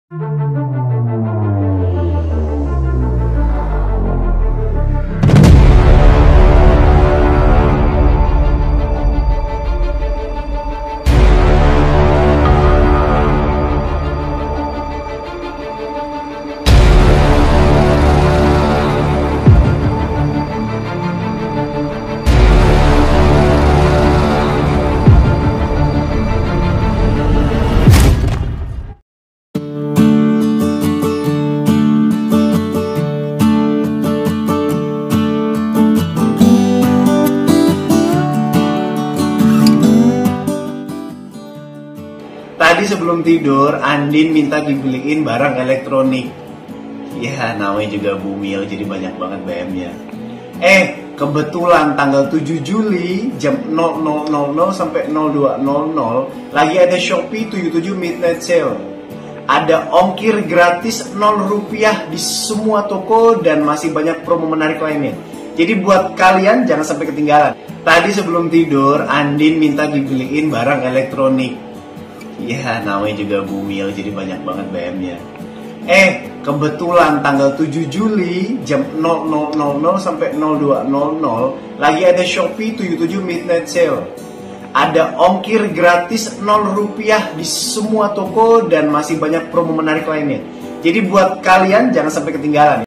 Tadi sebelum tidur, Andin minta dibeliin barang elektronik. Ya, namanya juga Bumil, jadi banyak banget BM-nya. Kebetulan tanggal 7 Juli jam 00.00 sampai 02.00 lagi ada Shopee 77 Midnight Sale. Ada ongkir gratis 0 rupiah di semua toko dan masih banyak promo menarik lainnya. Jadi buat kalian jangan sampai ketinggalan. Tadi sebelum tidur, Andin minta dibeliin barang elektronik. Ya, namanya juga Bumil, jadi banyak banget BM-nya. Kebetulan tanggal 7 Juli jam 00.00 sampai 02.00 lagi ada Shopee 77 Midnight Sale. Ada ongkir gratis 0 rupiah di semua toko dan masih banyak promo menarik lainnya. Jadi buat kalian jangan sampai ketinggalan.